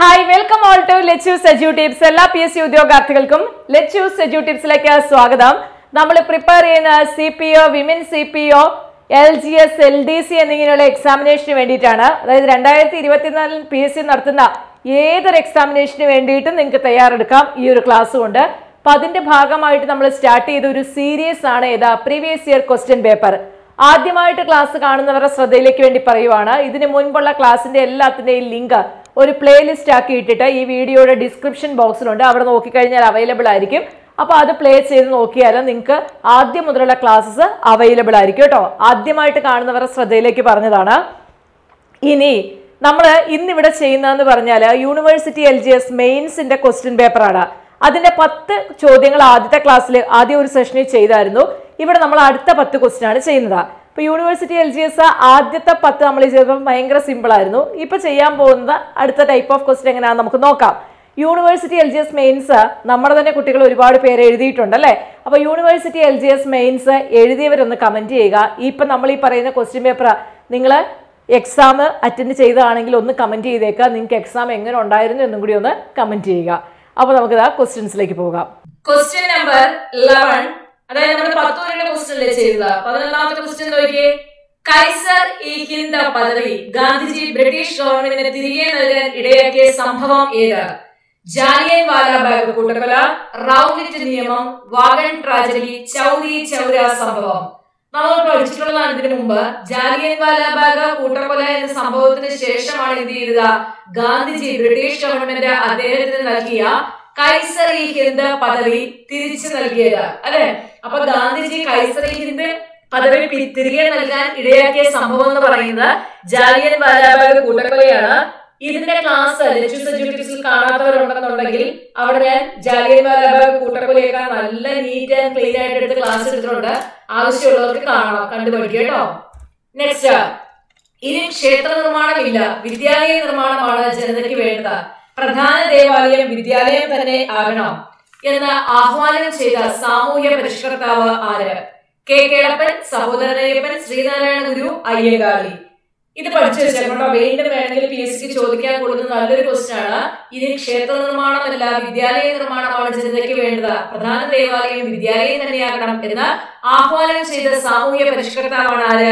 Hi, welcome all to Let's Choose Edu Tips. എല്ലാ PSC ഉദ്യോഗാർത്ഥികൾക്കും Let's Choose Edu Tipsലേക്ക് സ്വാഗതം. നമ്മൾ prepare ചെയ്യുന്ന CPO, women CPO, LGS, LDC എന്നിങ്ങനെയുള്ള എക്സാമിനേഷന് വേണ്ടിയിട്ടാണ്. അതായത് 2024 PSC നടത്തുന്ന ഏതൊരു എക്സാമിനേഷന് വേണ്ടിയിട്ടും നിങ്ങൾക്ക് തയ്യാറെടുക്കാം ഈ ഒരു ക്ലാസ് കൊണ്ട്. അപ്പോൾ അതിന്റെ ഭാഗമായിട്ട് നമ്മൾ സ്റ്റാർട്ട് ചെയ്ത ഒരു സീരീസ് ആണ് ഏതാ പ്രീവിയസ് ഇയർ ക്വസ്റ്റ്യൻ പേപ്പർ. ആദ്യമായിട്ട് ക്ലാസ് കാണുന്നവരുടെ ശ്രദ്ധയിലേക്ക് വേണ്ടി പറയുവാണ്. ഇതിന് മുൻപുള്ള ക്ലാസ്സിന്റെ എല്ലാത്തിന്റെയും ലിങ്ക് ഒരു പ്ലേലിസ്റ്റ് ആക്കി ഇട്ടിട്ട് ഈ വീഡിയോയുടെ ഡിസ്ക്രിപ്ഷൻ ബോക്സിലുണ്ട്. അവിടെ നോക്കിക്കഴിഞ്ഞാൽ അവൈലബിൾ ആയിരിക്കും. അപ്പോൾ അത് പ്ലേ ചെയ്ത് നോക്കിയാൽ നിങ്ങൾക്ക് ആദ്യം മുതലുള്ള ക്ലാസ്സസ് അവൈലബിൾ ആയിരിക്കും കേട്ടോ. ആദ്യമായിട്ട് കാണുന്നവരുടെ ശ്രദ്ധയിലേക്ക് പറഞ്ഞതാണ്. ഇനി നമ്മൾ ഇന്നിവിടെ ചെയ്യുന്നതെന്ന് പറഞ്ഞാൽ യൂണിവേഴ്സിറ്റി LGS മെയിൻസിന്റെ ക്വസ്റ്റ്യൻ പേപ്പറാണ്. അതിന്റെ 10 ചോദ്യങ്ങൾ ആദ്യത്തെ ക്ലാസ്സിൽ ആദ്യം ഒരു സെഷനിൽ ചെയ്തായിരുന്നു. ഇവിടെ നമ്മൾ അടുത്ത 10 ക്വസ്റ്റ്യൻ ആണ് ചെയ്യുന്നത്. ഇപ്പൊ യൂണിവേഴ്സിറ്റി LGS ആദ്യത്തെ 10 നമ്മൾ ചെയ്തപ്പോൾ ഭയങ്കര സിമ്പിൾ ആയിരുന്നു. ഇപ്പൊ ചെയ്യാൻ പോകുന്നത് അടുത്ത ടൈപ്പ് ഓഫ് ക്വസ്റ്റ്യൻ എങ്ങനെയാണെന്ന് നമുക്ക് നോക്കാം. യൂണിവേഴ്സിറ്റി LGS മെയിൻസ് നമ്മുടെ തന്നെ കുട്ടികൾ ഒരുപാട് പേര് എഴുതിയിട്ടുണ്ട് അല്ലേ. അപ്പൊ യൂണിവേഴ്സിറ്റി LGS മെയിൻസ് എഴുതിയവരൊന്ന് കമന്റ് ചെയ്യുക. ഇപ്പൊ നമ്മൾ ഈ പറയുന്ന ക്വസ്റ്റ്യൻ പേപ്പർ നിങ്ങൾ എക്സാം അറ്റൻഡ് ചെയ്തതാണെങ്കിൽ ഒന്ന് കമന്റ് ചെയ്തേക്കുക. നിങ്ങൾക്ക് എക്സാം എങ്ങനെ ഉണ്ടായിരുന്നു എന്നും കൂടി ഒന്ന് കമന്റ് ചെയ്യുക. അപ്പൊ നമുക്ക് ക്വസ്റ്റ്യൻസിലേക്ക് പോകാം. ക്വസ്റ്റ്യൻ നമ്പർ 11, അതായത് നമ്മൾ 10 വരെയുള്ള ക്വസ്റ്റ്യൻ ചെയ്തത്. 11ാമത്തെ ക്വസ്റ്റ്യൻ നോക്കിയേ. കൈസർ ഇ ഹിന്ദ് പദവി ഗാന്ധിജി ബ്രിട്ടീഷ് ഗവൺമെന്റിന് തിരികെ നൽകാൻ ഇടയാക്കിയ സംഭവം ഏത്? ജാലിയൻ വാലാബാഗ് കൂട്ടക്കൊല, റൗലറ്റ് നിയമം, വാഗൺ ട്രാജഡി, ചൗരി ചൗര സംഭവം. നമ്മൾ പഠിച്ചിട്ടുള്ളതാണ് ഇതിനു മുമ്പ്. ജാലിയൻ വാലാബാഗ് കൂട്ടക്കൊല എന്ന സംഭവത്തിന് ശേഷമാണ് എന്ത് ചെയ്തത്? ഗാന്ധിജി ബ്രിട്ടീഷ് ഗവൺമെന്റ് അദ്ദേഹത്തിന് നൽകിയ കൈസർ ഇ ഹിന്ദ് പദവി തിരിച്ചു നൽകിയത് അല്ലെ. അപ്പൊ ഗാന്ധിജി കൈസർ ഇ ഹിന്ദ് പദവി തിരികെ നൽകാൻ ഇടയാക്കിയ സംഭവം എന്ന് പറയുന്നത് ജാലിയൻ വാലാബാഗ് കൂട്ടക്കൊലയാണ്. ഇതിന്റെ ക്ലാസ് ലെക്ചേഴ്സ് കാണാത്തവരുണ്ടെന്നുണ്ടെങ്കിൽ അവിടെ ഞാൻ ജാലിയൻ വാലാബാഗ് കൂട്ടക്കൊലയൊക്കെ നല്ല നീറ്റ് ആൻഡ് ക്ലീൻ ആയിട്ട് എടുത്ത് ക്ലാസ് എടുത്തിട്ടുണ്ട്. ആവശ്യമുള്ളവർക്ക് കാണാം, കണ്ടുപഠിക്കുക കേട്ടോ. നെക്സ്റ്റ്, ഇനി ക്ഷേത്ര നിർമ്മാണമില്ല, വിദ്യാലയ നിർമ്മാണമാണ് ജനതയ്ക്ക് വേണ്ടത്. പ്രധാന ദേവാലയം വിദ്യാലയം തന്നെ ആകണം എന്ന് ആഹ്വാനം ചെയ്ത സാമൂഹ്യ പരിഷ്കർത്താവ് ആര്? കെ കേളപ്പൻ, സഹോദരനയ്യപ്പൻ, ശ്രീനാരായണ ഗുരു, അയ്യങ്കാളി. ഇത് പഠിച്ചു വെച്ചേക്കോ. വീണ്ടും വേണമെങ്കിൽ PSC ചോദിക്കാൻ കൊടുക്കുന്ന നല്ലൊരു ക്വസ്റ്റ്യൻ ആണ്. ഇനി ക്ഷേത്ര നിർമ്മാണമല്ല, വിദ്യാലയ നിർമ്മാണമാണ് ജനതയ്ക്ക് വേണ്ടത്. പ്രധാന ദേവാലയം വിദ്യാലയം തന്നെയാകണം എന്ന് ആഹ്വാനം ചെയ്ത സാമൂഹ്യ പരിഷ്കർത്താവാണ് ആര്?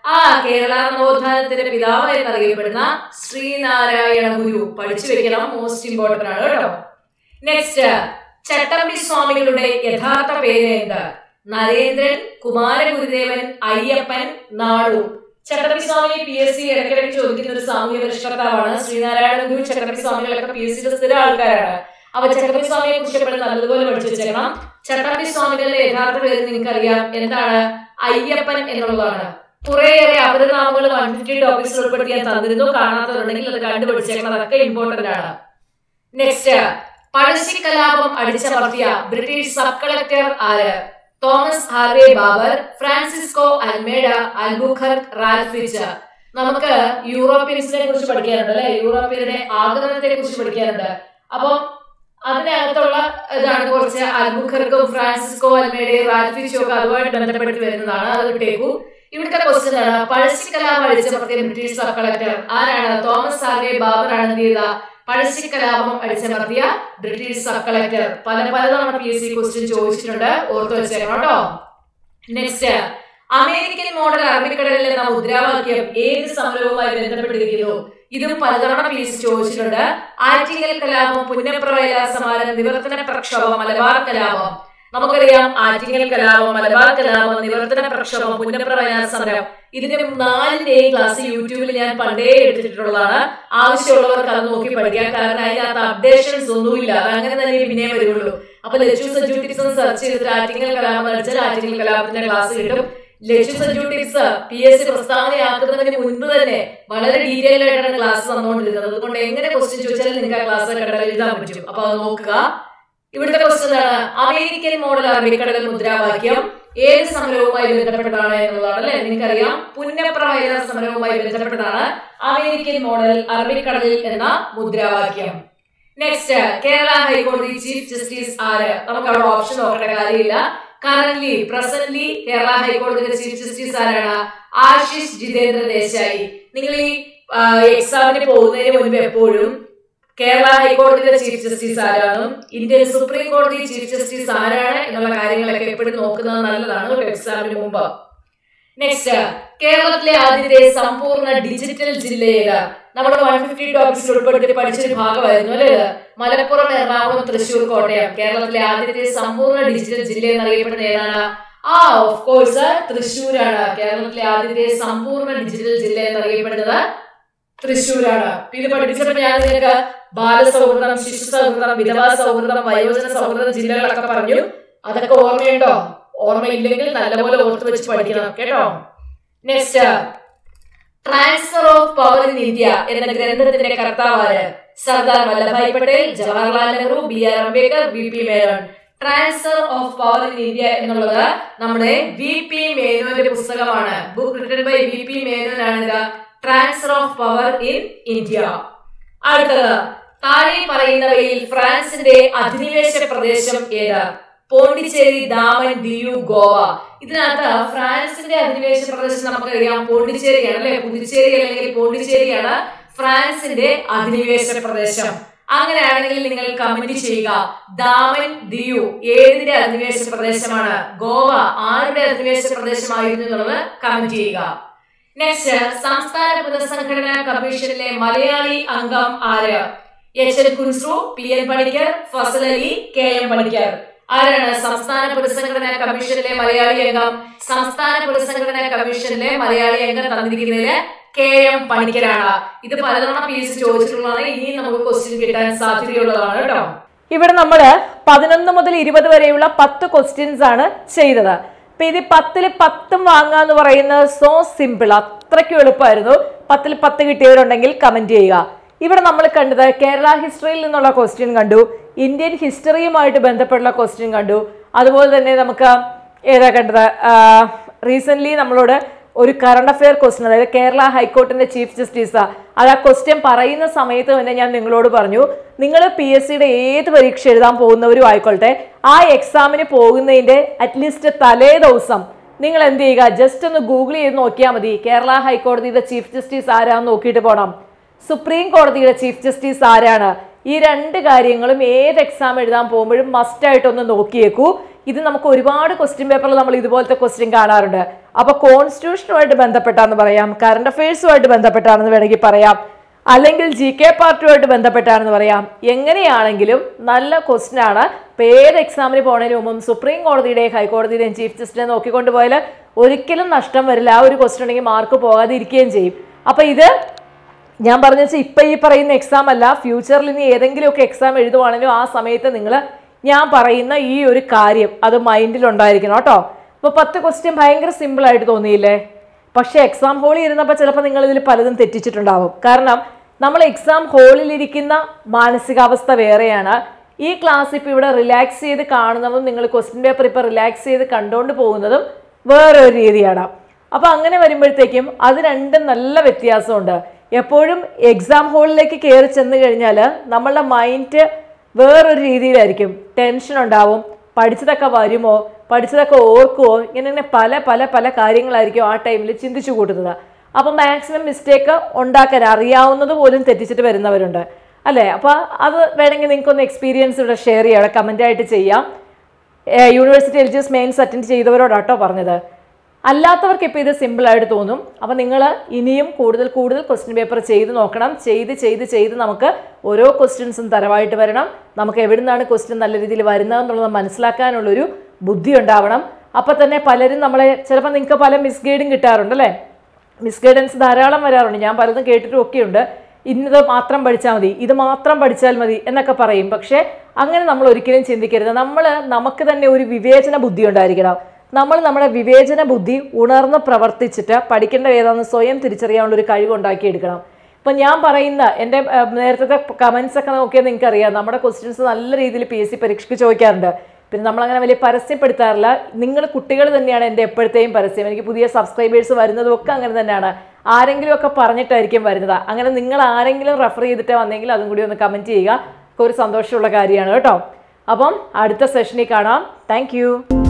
കേരള നവോത്ഥാനത്തിന്റെ പിതാവ് എന്നറിയപ്പെടുന്ന ശ്രീനാരായണ ഗുരു. പഠിച്ചു വെക്കണം, മോസ്റ്റ് ഇമ്പോർട്ടന്റ് ആണ് കേട്ടോ. നെക്സ്റ്റ്, ചട്ടമ്പി സ്വാമികളുടെ യഥാർത്ഥ പേര് എന്ത്? നരേന്ദ്രൻ, കുമാരഗുരുദേവൻ, അയ്യപ്പൻ, നാടു. ചട്ടമ്പി സ്വാമി PSC ഇടയ്ക്കിടയ്ക്ക് ചോദിക്കുന്ന ഒരു സാമൂഹ്യ പരിഷ്കർത്താവാണ്. ശ്രീനാരായണ ഗുരു, ചട്ടമ്പി സ്വാമികളൊക്കെ PSC സ്ഥിര ആൾക്കാരാണ്. അവ ചട്ടമ്പി സ്വാമിയെ കുറിച്ച് നല്ലതുപോലെ പഠിച്ചു വെച്ചേക്കണം. ചട്ടമ്പി സ്വാമികളുടെ യഥാർത്ഥ പേര് നിങ്ങൾക്കറിയാം. എന്താണ്? അയ്യപ്പൻ എന്നുള്ളതാണ്. കുറേയേറെ അപരനാമങ്ങൾ 150 ടോപ്പിക്സ് ഉൾപ്പെടുത്തി ഞാൻ തന്നിരുന്നു. കാണാത്തവരുണ്ടെങ്കിൽ അത് കണ്ടുപിടിച്ചേക്കണം, അതൊക്കെ ഇമ്പോർട്ടന്റ് ആണ്. നെക്സ്റ്റ്, പഴശ്ശി കലാപം അടിച്ചമർത്തിയ ബ്രിട്ടീഷ് സബ് കളക്ടർ ആര്? Thomas Harvey Baber, Francisco Almeida, Albuquerque, Ralph Fitch. നമുക്ക് യൂറോപ്യൻസിനെ കുറിച്ച് പഠിക്കാനുണ്ട് അല്ലെ. യൂറോപ്യരുടെ ആഗമനത്തെ കുറിച്ച് പഠിക്കാനുണ്ട്. അപ്പം അതിനകത്തുള്ള ഇതാണ് കുറച്ച് അൽബുഖർക്കും ഫ്രാൻസിസ്കോ അൽമേഡയും റാൽഫിച്ചും ഒക്കെ അതുമായിട്ട് ബന്ധപ്പെട്ട് വരുന്നതാണ്. അത് വിട്ടേക്കൂ. ഇവിടുത്തെ ക്വസ്റ്റ്യൻ ആണ്, പഴശ്ശി കലാപം അടിച്ചമർത്തിയ ബ്രിട്ടീഷ് സബ് കളക്ടർ ആരാണ്? തോമസ് ഹാർവേ ബാബർ ആണ് എന്ത് ചെയ്ത? പഴശ്ശി കലാപം അടിച്ചമർത്തിയ ബ്രിട്ടീഷ് സബ് കളക്ടർ. പലതവണ PSC ക്വസ്റ്റ്യൻ ചോദിച്ചിട്ടുണ്ട്, ഓർത്തു വെച്ചേക്കണം കേട്ടോ. നെക്സ്റ്റ്, അമേരിക്കൻ മോഡൽ അറബിക്കടലിൽ എന്ന മുദ്രാവാക്യം ഏത് സമരവുമായി ബന്ധപ്പെട്ടിരിക്കുന്നു? ഇതും പലതവണ PSC ചോദിച്ചിട്ടുണ്ട്. ആറ്റിങ്ങൽ കലാപം, പുന്നപ്രവയല സമരം, നിവർത്തന പ്രക്ഷോഭം, മലബാർ കലാപം. നമുക്കറിയാം ആറ്റിങ്ങൽ കലാപം, മലബാർ കലാപം, നിവർത്തന പ്രക്ഷോഭം, പുന്നപ്രവയല സമരം. ഇതിന്റെ 4ന്റെയും ക്ലാസ് യൂട്യൂബിൽ ഞാൻ പണ്ടേ എടുത്തിട്ടുള്ളതാണ്. ആവശ്യമുള്ളവർക്ക് അത് നോക്കി പഠിക്കാം. കാരണം അതിനകത്ത് അപ്ഡേഷൻസ് ഒന്നുമില്ല, അത് അങ്ങനെ തന്നെ പിന്നെ വരുള്ളൂ. അപ്പൊ ലെക്ചേഴ്സ് എഡ്യൂട്ടിക്സ് സെർച്ച് ചെയ്തിട്ട് ആറ്റിങ്ങൽ കലാപം അടിച്ചാൽ ആറ്റിങ്ങൽ കലാപത്തിന്റെ ക്ലാസ് കിട്ടും. ലെക്ചേഴ്സ് എഡ്യൂട്ടിക്സ് PSC പ്രസ്താവനയാക്കുന്നതിന് മുൻപ് തന്നെ വളരെ ഡീറ്റെയിൽ ആയിട്ടാണ് ക്ലാസ് തന്നുകൊണ്ടിരുന്നത്. അതുകൊണ്ട് എങ്ങനെ ക്വസ്റ്റ്യൻ ചോദിച്ചാലും നിങ്ങൾക്ക് ആ ക്ലാസ് കണ്ടാൽ എഴുതാൻ പറ്റും. അപ്പൊ അത് നോക്കുക. ഇവിടുത്തെ ക്വസ്റ്റ്യൻ ആണ്, അമേരിക്കൻ മോഡൽ അറബിക്കടൽ മുദ്രാവാക്യം ഏത് സമരവുമായി ബന്ധപ്പെട്ടതാണ് എന്നുള്ളതാണ് അല്ലെ. നിങ്ങൾക്കറിയാം പുന്നപ്രവയല സമരവുമായി ബന്ധപ്പെട്ടതാണ് അമേരിക്കൻ മോഡൽ അറബിക്കടലിൽ എന്ന മുദ്രാവാക്യം. നെക്സ്റ്റ്, കേരള ഹൈക്കോടതി ചീഫ് ജസ്റ്റിസ് ആര്? നമുക്ക് അവിടെ ഓപ്ഷൻ നോക്കേണ്ട കാര്യമില്ല. പ്രസന്റ്ലി കേരള ഹൈക്കോടതിയുടെ ചീഫ് ജസ്റ്റിസ് ആരാണ്? ആശിഷ് ജിതേന്ദ്ര ദേശായി. നിങ്ങൾ ഈ എക്സാമിന് പോകുന്നതിന് മുൻപ് എപ്പോഴും കേരള ഹൈക്കോടതിയുടെ ചീഫ് ജസ്റ്റിസ് ആരാണെന്നും ഇന്ത്യൻ സുപ്രീം കോടതി ചീഫ് ജസ്റ്റിസ് ആരാണ് എന്നുള്ള കാര്യങ്ങളൊക്കെ എപ്പോഴും നോക്കുന്നത് നല്ലതാണ് ഒരു എക്സാമിന് മുമ്പ്. നെക്സ്റ്റ്, കേരളത്തിലെ ആദ്യത്തെ സമ്പൂർണ്ണ ഡിജിറ്റൽ ജില്ല ഏത്? നമ്മുടെ 150 ടോപ്പിക്സിൽ ഉൾപ്പെടുത്തി പഠിച്ചൊരു ഭാഗമായിരുന്നു അല്ലേ ഇത്. മലപ്പുറം, എറണാകുളം, തൃശൂർ, കോട്ടയം. കേരളത്തിലെ ആദ്യത്തെ സമ്പൂർണ്ണ ഡിജിറ്റൽ ജില്ല എന്നറിയപ്പെടുന്നത് ഏതാണ്? ഓഫ് കോഴ്സ് തൃശ്ശൂരാണ്. കേരളത്തിലെ ആദ്യത്തെ സമ്പൂർണ്ണ ഡിജിറ്റൽ ജില്ല എന്നറിയപ്പെടുന്നത് തൃശ്ശൂരാണ്. ഇത് പഠിപ്പിച്ചപ്പോൾ ഞാൻ നിങ്ങൾക്ക് ബാലസൗഹൃദം, ശിശു സൗഹൃദം, വിധവാ സൗഹൃദം, വയോജന സൗഹൃദ ജില്ലകളൊക്കെ പറഞ്ഞു. അതൊക്കെ ഓർമ്മയുണ്ടോ? ഓർമ്മയില്ലെങ്കിൽ നല്ലപോലെ ഓർത്ത് വെച്ച് പഠിക്കണം കേട്ടോ. Next, transfer of power in India എന്ന ഗ്രന്ഥത്തിന്റെ കർത്താവാര്? Sardar Vallabhbhai Patel, Jawaharlal Nehru, BR Ambedkar, VP Menon. Transfer of power in India എന്നുള്ളത് നമ്മുടെ VP മേനോന്റെ പുസ്തകമാണ്. Book written by VP Menon ആണ് transfer of power in India. അടുത്തത്, താഴെ പറയുന്നവയിൽ ഫ്രാൻസിന്റെ അധിനിവേശ പ്രദേശം ഏത്? പോണ്ടിച്ചേരി, ദാമൻ, ദിയു, ഗോവ. ഇതിനകത്ത് ഫ്രാൻസിന്റെ അധിനിവേശ പ്രദേശം നമുക്കറിയാം പോണ്ടിച്ചേരിയാണ് അല്ലെ. പുതുച്ചേരി അല്ലെങ്കിൽ പോണ്ടിച്ചേരിയാണ് ഫ്രാൻസിന്റെ അധിനിവേശ പ്രദേശം. അങ്ങനെയാണെങ്കിൽ നിങ്ങൾ കമന്റ് ചെയ്യുക. ദാമൻ, ദിയു ഏതിന്റെ അധിനിവേശ പ്രദേശമാണ്? ഗോവ ആരുടെ അധിനിവേശ പ്രദേശമായിരുന്നു എന്നുള്ളത് കമന്റ് ചെയ്യുക. നെക്സ്റ്റ്, സംസ്ഥാന പുനഃസംഘടനാ കമ്മീഷനിലെ മലയാളി അംഗം ആര്? HL Kunzru, PN Panicker, Fasal Ali, KM Panicker. ആരാണ് സംസ്ഥാന പുനഃസംഘടനാ കമ്മീഷനിലെ മലയാളി അംഗം? സംസ്ഥാന പുനഃസംഘടനാ കമ്മീഷനിലെ മലയാളി അംഗം തന്നിരിക്കുന്നതില് KM പണിക്കരാണ്. ഇത് പലതവണ PSC ചോദിച്ചിട്ടുള്ളതാണ്. ഇനിയും നമുക്ക് ക്വസ്റ്റ്യൻ കിട്ടാൻ സാധ്യതയുള്ളതാണ് കേട്ടോ. ഇവിടെ നമ്മള് 11 മുതൽ 20 വരെയുള്ള 10 ക്വസ്റ്റ്യൻസ് ആണ് ചെയ്തത്. അപ്പൊ ഇത് 10ൽ 10 വാങ്ങാന്ന് പറയുന്നത് സോ സിമ്പിൾ, അത്രയ്ക്കും എളുപ്പമായിരുന്നു. 10ൽ 10 കിട്ടിയവരുണ്ടെങ്കിൽ കമന്റ് ചെയ്യുക. ഇവിടെ നമ്മൾ കണ്ടത് കേരള ഹിസ്റ്ററിയിൽ നിന്നുള്ള ക്വസ്റ്റ്യൻ കണ്ടു, ഇന്ത്യൻ ഹിസ്റ്ററിയുമായിട്ട് ബന്ധപ്പെട്ടുള്ള ക്വസ്റ്റ്യൻ കണ്ടു. അതുപോലെ തന്നെ നമുക്ക് ഏതാ കണ്ടത്? റീസെന്റ് നമ്മളോട് ഒരു കറണ്ട് അഫെയർ ക്വസ്റ്റ്യൻ, അതായത് കേരള ഹൈക്കോർട്ടിന്റെ ചീഫ് ജസ്റ്റിസ്, അത് ആ ക്വസ്റ്റ്യൻ പറയുന്ന സമയത്ത് തന്നെ ഞാൻ നിങ്ങളോട് പറഞ്ഞു, നിങ്ങൾ PSCയുടെ ഏത് പരീക്ഷ എഴുതാൻ പോകുന്നവരും ആയിക്കോട്ടെ, ആ എക്സാമിന് പോകുന്നതിന്റെ അറ്റ്ലീസ്റ്റ് തലേ ദിവസം നിങ്ങൾ എന്ത് ചെയ്യുക, ജസ്റ്റ് ഒന്ന് ഗൂഗിൾ ചെയ്ത് നോക്കിയാൽ മതി. കേരള ഹൈക്കോടതിയുടെ ചീഫ് ജസ്റ്റിസ് ആരാന്ന് നോക്കിയിട്ട് പോകണം. സുപ്രീം കോടതിയുടെ ചീഫ് ജസ്റ്റിസ് ആരാണ്? ഈ 2 കാര്യങ്ങളും ഏത് എക്സാം എഴുതാൻ പോകുമ്പോഴും മസ്റ്റ് ആയിട്ടൊന്ന് നോക്കിയേക്കൂ. ഇത് നമുക്ക് ഒരുപാട് ക്വസ്റ്റ്യൻ പേപ്പറിൽ നമ്മൾ ഇതുപോലത്തെ ക്വസ്റ്റ്യൻ കാണാറുണ്ട്. അപ്പൊ കോൺസ്റ്റിറ്റ്യൂഷനുമായിട്ട് ബന്ധപ്പെട്ടാന്ന് പറയാം, കറണ്ട് അഫയേഴ്സുമായിട്ട് ബന്ധപ്പെട്ടാണെന്ന് വേണമെങ്കിൽ പറയാം, അല്ലെങ്കിൽ GK പാർട്ടുമായിട്ട് ബന്ധപ്പെട്ടാണെന്ന് പറയാം. എങ്ങനെയാണെങ്കിലും നല്ല ക്വസ്റ്റ്യൻ ആണ്. ഇപ്പൊ ഏത് എക്സാമിന് പോകുന്നതിന് മുമ്പും സുപ്രീം കോടതിയുടെയും ഹൈക്കോടതിയുടെയും ചീഫ് ജസ്റ്റിനെ നോക്കിക്കൊണ്ട് പോയാൽ ഒരിക്കലും നഷ്ടം വരില്ല. ആ ഒരു ക്വസ്റ്റ്യൻ ഉണ്ടെങ്കിൽ മാർക്ക് പോകാതെ ഇരിക്കുകയും ചെയ്യും. അപ്പൊ ഇത് ഞാൻ പറഞ്ഞു വെച്ചാൽ ഇപ്പൊ ഈ പറയുന്ന എക്സാം അല്ല, ഫ്യൂച്ചറിൽ ഇനി ഏതെങ്കിലുമൊക്കെ എക്സാം എഴുതുവാണെങ്കിലും ആ സമയത്ത് നിങ്ങൾ ഞാൻ പറയുന്ന ഈ ഒരു കാര്യം അത് മൈൻഡിൽ ഉണ്ടായിരിക്കണം കേട്ടോ. അപ്പൊ 10 ക്വസ്റ്റ്യൻ ഭയങ്കര സിമ്പിൾ ആയിട്ട് തോന്നിയില്ലേ? പക്ഷെ എക്സാം ഹോളിൽ ഇരുന്നപ്പോൾ ചിലപ്പോൾ നിങ്ങൾ ഇതിൽ പലതും തെറ്റിച്ചിട്ടുണ്ടാവും. കാരണം നമ്മൾ എക്സാം ഹോളിൽ ഇരിക്കുന്ന മാനസികാവസ്ഥ വേറെയാണ്. ഈ ക്ലാസ് ഇപ്പൊ ഇവിടെ റിലാക്സ് ചെയ്ത് കാണുന്നതും നിങ്ങൾ ക്വസ്റ്റ്യൻ പേപ്പർ ഇപ്പൊ റിലാക്സ് ചെയ്ത് കണ്ടുകൊണ്ട് പോകുന്നതും വേറൊരു രീതിയാണ്. അപ്പൊ അങ്ങനെ വരുമ്പോഴത്തേക്കും അത് രണ്ടും നല്ല വ്യത്യാസമുണ്ട്. എപ്പോഴും എക്സാം ഹോളിലേക്ക് കയറി ചെന്ന് കഴിഞ്ഞാൽ നമ്മളുടെ മൈൻഡ് വേറൊരു രീതിയിലായിരിക്കും. ടെൻഷൻ ഉണ്ടാവും, പഠിച്ചതൊക്കെ വരുമോ, പഠിച്ചതൊക്കെ ഓർക്കുമോ, ഇങ്ങനെ പല പല പല കാര്യങ്ങളായിരിക്കും ആ ടൈമിൽ ചിന്തിച്ചു കൂട്ടുന്നത്. അപ്പം മാക്സിമം മിസ്റ്റേക്ക് ഉണ്ടാക്കാൻ അറിയാവുന്നത് പോലും തെറ്റിച്ചിട്ട് വരുന്നവരുണ്ട് അല്ലേ. അപ്പോൾ അത് വേണമെങ്കിൽ നിങ്ങൾക്കൊന്ന് എക്സ്പീരിയൻസ് ഇവിടെ ഷെയർ ചെയ്യാം, കമൻ്റ് ആയിട്ട് ചെയ്യാം. യൂണിവേഴ്സിറ്റി LGS മെയിൻസ് അറ്റൻഡ് ചെയ്തവരോടാട്ടോ പറഞ്ഞത്. അല്ലാത്തവർക്ക് ഇപ്പോൾ ഇത് സിമ്പിളായിട്ട് തോന്നും. അപ്പം നിങ്ങൾ ഇനിയും കൂടുതൽ ക്വസ്റ്റ്യൻ പേപ്പർ ചെയ്ത് നോക്കണം. ചെയ്ത് നമുക്ക് ഓരോ ക്വസ്റ്റ്യൻസും തരവായിട്ട് വരണം. നമുക്ക് എവിടെ നിന്നാണ് ക്വസ്റ്റ്യൻ നല്ല രീതിയിൽ വരുന്നതെന്നുള്ളത് മനസ്സിലാക്കാനുള്ളൊരു ബുദ്ധി ഉണ്ടാവണം. അപ്പം തന്നെ പലരും നമ്മളെ ചിലപ്പോൾ നിങ്ങൾക്ക് പല മിസ്ഗൈഡും കിട്ടാറുണ്ട് അല്ലേ. മിസ്ഗൈഡൻസ് ധാരാളം വരാറുണ്ട്. ഞാൻ പലതും കേട്ടിട്ടും ഒക്കെയുണ്ട്. ഇന്നത് മാത്രം പഠിച്ചാൽ മതി, ഇത് മാത്രം പഠിച്ചാൽ മതി എന്നൊക്കെ പറയും. പക്ഷേ അങ്ങനെ നമ്മൾ ഒരിക്കലും ചിന്തിക്കരുത്. നമുക്ക് തന്നെ ഒരു വിവേചന ബുദ്ധി ഉണ്ടായിരിക്കണം. നമ്മൾ നമ്മുടെ വിവേചന ബുദ്ധി ഉണർന്ന് പ്രവർത്തിച്ചിട്ട് പഠിക്കേണ്ട ഏതാണെന്ന് സ്വയം തിരിച്ചറിയാനുള്ള ഒരു കഴിവ് ഉണ്ടാക്കിയെടുക്കണം. ഇപ്പം ഞാൻ പറയുന്ന എൻ്റെ നേരത്തെ കമൻസ് ഒക്കെ നോക്കിയാൽ നിങ്ങൾക്കറിയാം, നമ്മുടെ ക്വസ്റ്റ്യൻസ് നല്ല രീതിയിൽ PSC പരീക്ഷയ്ക്ക് ചോദിക്കാറുണ്ട്. പിന്നെ നമ്മളങ്ങനെ വലിയ പരസ്യപ്പെടുത്താറില്ല. നിങ്ങൾ കുട്ടികൾ തന്നെയാണ് എൻ്റെ എപ്പോഴത്തെയും പരസ്യം. എനിക്ക് പുതിയ സബ്സ്ക്രൈബേഴ്സ് വരുന്നതും ഒക്കെ അങ്ങനെ തന്നെയാണ്. ആരെങ്കിലും ഒക്കെ പറഞ്ഞിട്ടായിരിക്കും വരുന്നത്. അങ്ങനെ നിങ്ങൾ ആരെങ്കിലും റെഫർ ചെയ്തിട്ട് വന്നെങ്കിൽ അതും കൂടി ഒന്ന് കമൻറ്റ് ചെയ്യുക. ഒരു സന്തോഷമുള്ള കാര്യമാണ് കേട്ടോ. അപ്പം അടുത്ത സെഷനിൽ കാണാം. താങ്ക്